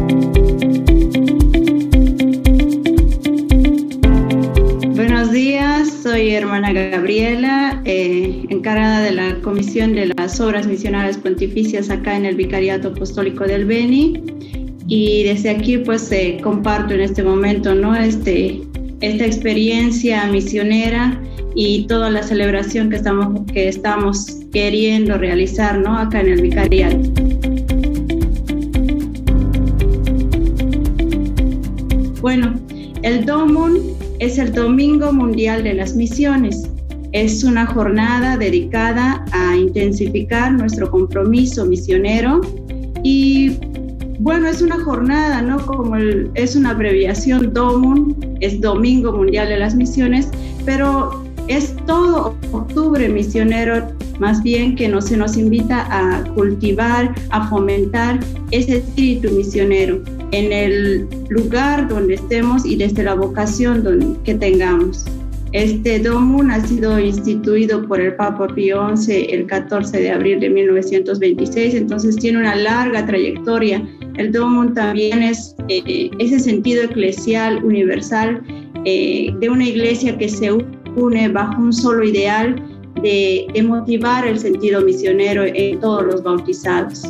Buenos días, soy hermana Gabriela, encargada de la Comisión de las Obras Misionales Pontificias acá en el Vicariato Apostólico del Beni, y desde aquí pues comparto en este momento, ¿no? Esta experiencia misionera y toda la celebración que estamos queriendo realizar, ¿no? Acá en el Vicariato. Bueno, el DOMUN es el Domingo Mundial de las Misiones. Es una jornada dedicada a intensificar nuestro compromiso misionero y, bueno, es una jornada, ¿no? Es una abreviación, DOMUN, es Domingo Mundial de las Misiones, pero es todo octubre misionero, más bien que se nos invita a cultivar, a fomentar ese espíritu misionero en el lugar donde estemos y desde la vocación que tengamos. Este DOMUN ha sido instituido por el Papa Pío XI el 14 de abril de 1926, entonces tiene una larga trayectoria. El DOMUN también es ese sentido eclesial universal de una iglesia que se une bajo un solo ideal de motivar el sentido misionero en todos los bautizados.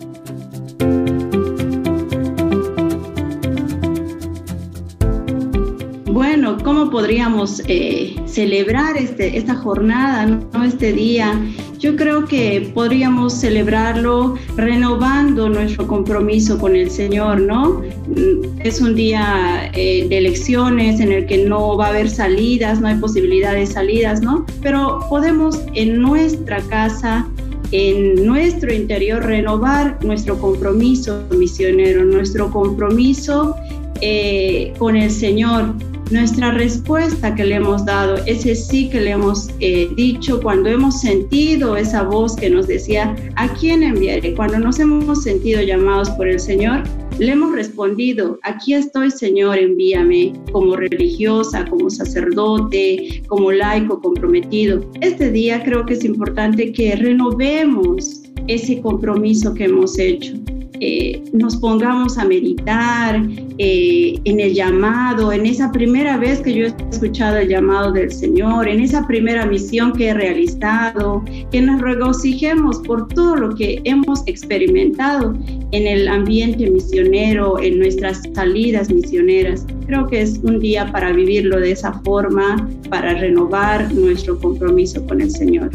Bueno, ¿cómo podríamos celebrar esta jornada, ¿no? Este día? Yo creo que podríamos celebrarlo renovando nuestro compromiso con el Señor, ¿no? Es un día de elecciones en el que no va a haber salidas, no hay posibilidad de salidas, ¿no? Pero podemos en nuestra casa, en nuestro interior, renovar nuestro compromiso misionero, nuestro compromiso con el Señor. Nuestra respuesta que le hemos dado, ese sí que le hemos dicho cuando hemos sentido esa voz que nos decía, ¿a quién enviaré? Cuando nos hemos sentido llamados por el Señor, le hemos respondido, aquí estoy, Señor, envíame, como religiosa, como sacerdote, como laico comprometido. Este día creo que es importante que renovemos ese compromiso que hemos hecho. Nos pongamos a meditar en el llamado, en esa primera vez que yo he escuchado el llamado del Señor, en esa primera misión que he realizado, que nos regocijemos por todo lo que hemos experimentado en el ambiente misionero, en nuestras salidas misioneras. Creo que es un día para vivirlo de esa forma, para renovar nuestro compromiso con el Señor.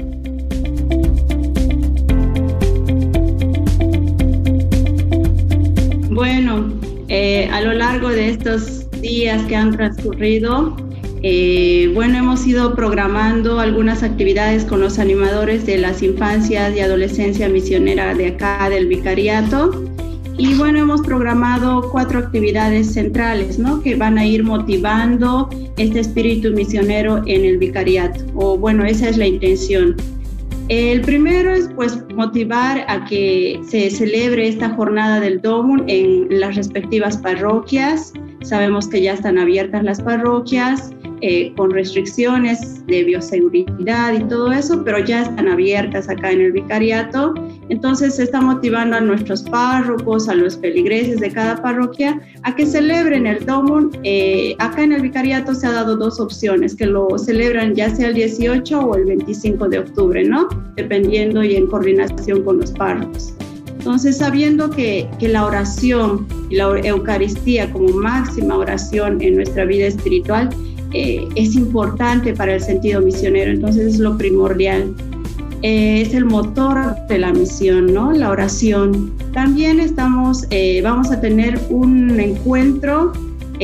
Bueno, a lo largo de estos días que han transcurrido, hemos ido programando algunas actividades con los animadores de las infancias y adolescencia misionera de acá del Vicariato. Y bueno, hemos programado 4 actividades centrales, ¿no? Que van a ir motivando este espíritu misionero en el Vicariato. Esa es la intención. El primero es motivar a que se celebre esta jornada del DOMUN en las respectivas parroquias. Sabemos que ya están abiertas las parroquias con restricciones de bioseguridad y todo eso, pero ya están abiertas acá en el Vicariato. Entonces se está motivando a nuestros párrocos, a los feligreses de cada parroquia a que celebren el DOMUN. Acá en el Vicariato se ha dado 2 opciones, que lo celebran ya sea el 18 o el 25 de octubre, ¿no? Dependiendo y en coordinación con los párrocos. Entonces, sabiendo que la oración y la Eucaristía como máxima oración en nuestra vida espiritual es importante para el sentido misionero, entonces es lo primordial. Es el motor de la misión, ¿no? La oración. También vamos a tener un encuentro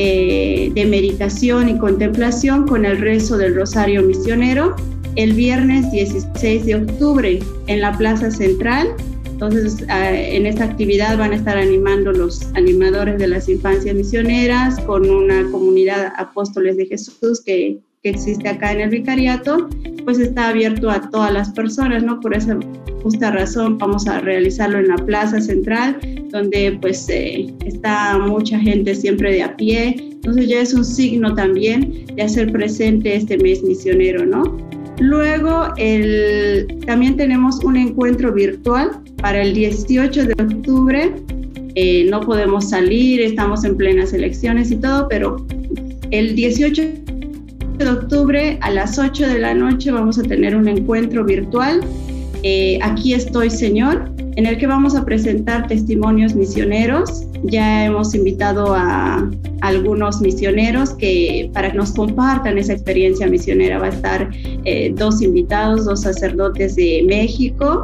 de meditación y contemplación con el rezo del Rosario Misionero el viernes 16 de octubre en la Plaza Central. Entonces, en esta actividad van a estar animando los animadores de las infancias misioneras con una comunidad Apóstoles de Jesús que existe acá en el Vicariato, pues está abierto a todas las personas, ¿no? Por esa justa razón vamos a realizarlo en la Plaza Central, donde pues está mucha gente siempre de a pie. Entonces ya es un signo también de hacer presente este mes misionero, ¿no? Luego, también tenemos un encuentro virtual para el 18 de octubre no podemos salir, estamos en plenas elecciones y todo, pero el 18 de octubre a las 8 de la noche vamos a tener un encuentro virtual, Aquí estoy, Señor, en el que vamos a presentar testimonios misioneros. Ya hemos invitado a algunos misioneros para que nos compartan esa experiencia misionera. Va a estar 2 invitados, 2 sacerdotes de México,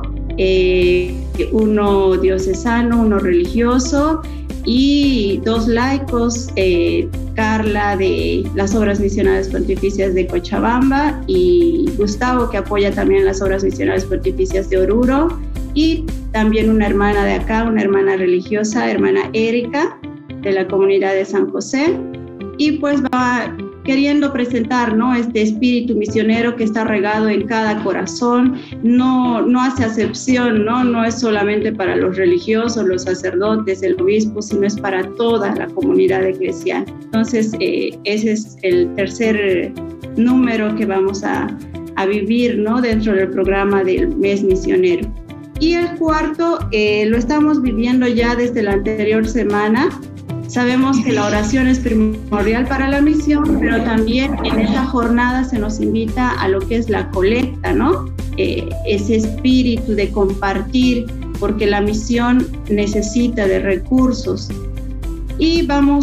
uno diocesano, uno religioso y 2 laicos, Carla de las Obras Misionales Pontificias de Cochabamba y Gustavo, que apoya también las Obras Misionales Pontificias de Oruro, y también una hermana de acá, una hermana religiosa, hermana Erika, de la comunidad de San José, y pues va queriendo presentar, ¿no?, este espíritu misionero que está regado en cada corazón. No hace acepción, no es solamente para los religiosos, los sacerdotes, el obispo, sino es para toda la comunidad eclesial. Entonces, ese es el tercer número que vamos a vivir, ¿no?, dentro del programa del mes misionero. Y el cuarto lo estamos viviendo ya desde la anterior semana. Sabemos que la oración es primordial para la misión, pero también en esta jornada se nos invita a lo que es la colecta, ¿no? Ese espíritu de compartir, porque la misión necesita de recursos. Y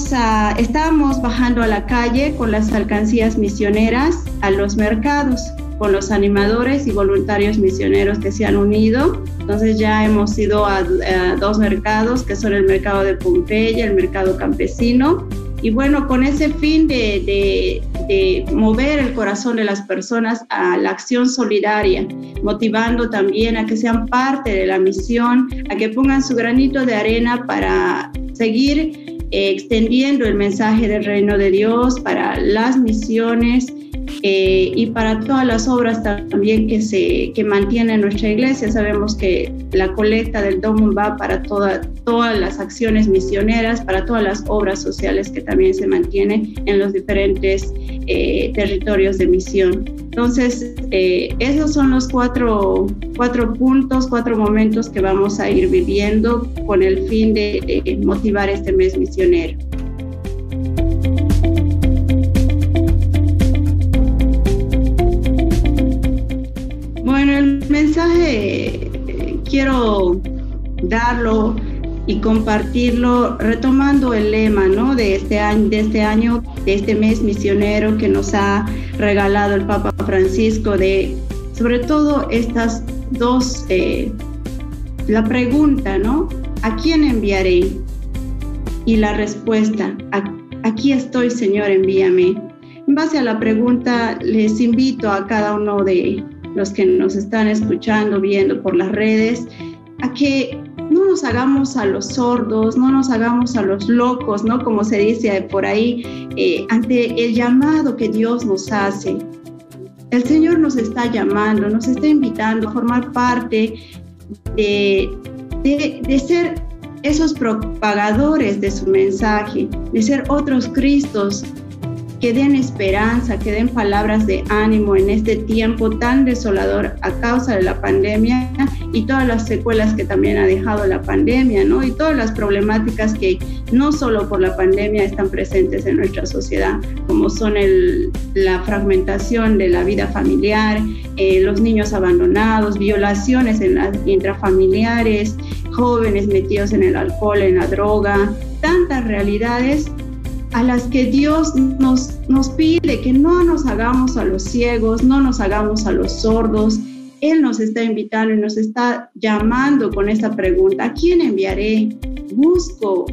estamos bajando a la calle con las alcancías misioneras a los mercados, con los animadores y voluntarios misioneros que se han unido. Entonces ya hemos ido a 2 mercados, que son el mercado de Pompeya, el mercado campesino, y bueno, con ese fin de mover el corazón de las personas a la acción solidaria, motivando también a que sean parte de la misión, a que pongan su granito de arena para seguir extendiendo el mensaje del reino de Dios, para las misiones, y para todas las obras también que mantiene nuestra iglesia. Sabemos que la colecta del DOMUN va para todas las acciones misioneras, para todas las obras sociales que también se mantienen en los diferentes territorios de misión. Entonces, esos son los 4 puntos, 4 momentos que vamos a ir viviendo con el fin de motivar este mes misionero. Bueno, el mensaje quiero darlo y compartirlo retomando el lema, ¿no?, de este mes misionero que nos ha regalado el Papa Francisco, sobre todo estas 2, la pregunta, ¿no?, ¿a quién enviaré? Y la respuesta, aquí estoy, Señor, envíame. En base a la pregunta, les invito a cada uno de los que nos están escuchando, viendo por las redes, a que no nos hagamos a los sordos, no nos hagamos a los locos, ¿no?, como se dice por ahí, ante el llamado que Dios nos hace. El Señor nos está llamando, nos está invitando a formar parte de ser esos propagadores de su mensaje, de ser otros Cristos que den esperanza, que den palabras de ánimo en este tiempo tan desolador a causa de la pandemia y todas las secuelas que también ha dejado la pandemia, ¿no?, y todas las problemáticas que no solo por la pandemia están presentes en nuestra sociedad, como son la fragmentación de la vida familiar, los niños abandonados, violaciones en las intrafamiliares, jóvenes metidos en el alcohol, en la droga, tantas realidades a las que Dios nos pide que no nos hagamos a los ciegos, no nos hagamos a los sordos. Él nos está invitando y nos está llamando con esta pregunta: ¿a quién enviaré? Busco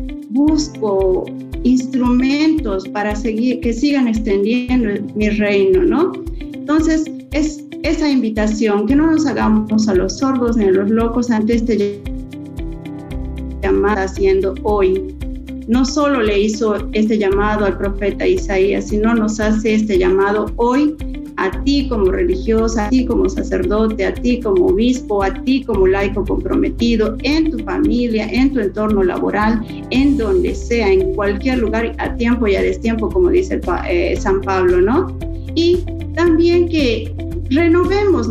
instrumentos para que sigan extendiendo mi reino, ¿no? Entonces, es esa invitación, que no nos hagamos a los sordos ni a los locos ante este llamado haciendo hoy. No solo le hizo este llamado al profeta Isaías, sino nos hace este llamado hoy a ti como religiosa, a ti como sacerdote, a ti como obispo, a ti como laico comprometido, en tu familia, en tu entorno laboral, en donde sea, en cualquier lugar, a tiempo y a destiempo, como dice San Pablo, ¿no? Y también que renovemos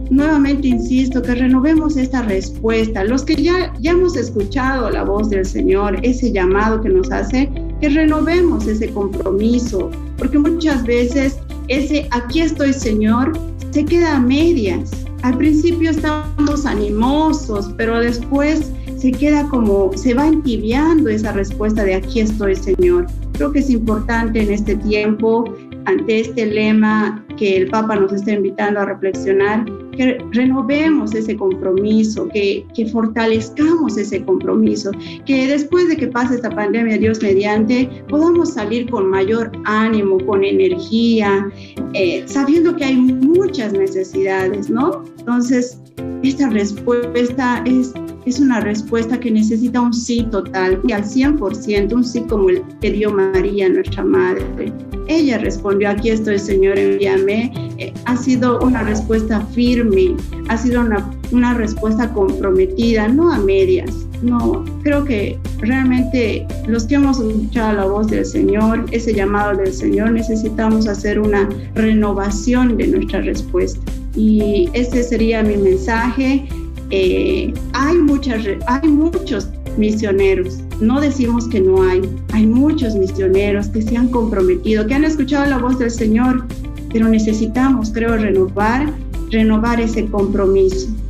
nuevamente insisto, que renovemos esta respuesta. Los que ya hemos escuchado la voz del Señor, ese llamado que nos hace, que renovemos ese compromiso, porque muchas veces ese aquí estoy, Señor, se queda a medias. Al principio estamos animosos, pero después se queda como, se va entibiando esa respuesta de aquí estoy, Señor. Creo que es importante en este tiempo, ante este lema que el Papa nos está invitando a reflexionar, que renovemos ese compromiso, que fortalezcamos ese compromiso, que después de que pase esta pandemia, Dios mediante, podamos salir con mayor ánimo, con energía, sabiendo que hay muchas necesidades, ¿no? Entonces, esta respuesta es una respuesta que necesita un sí total, y al 100%, un sí como el que dio María, nuestra Madre. Ella respondió, aquí estoy, Señor, envíame. Ha sido una respuesta firme, ha sido una respuesta comprometida, no a medias. No, creo que realmente los que hemos escuchado la voz del Señor, ese llamado del Señor, necesitamos hacer una renovación de nuestra respuesta. Y ese sería mi mensaje. Hay muchos misioneros, no decimos que no hay muchos misioneros que se han comprometido, que han escuchado la voz del Señor, pero necesitamos, creo, renovar ese compromiso.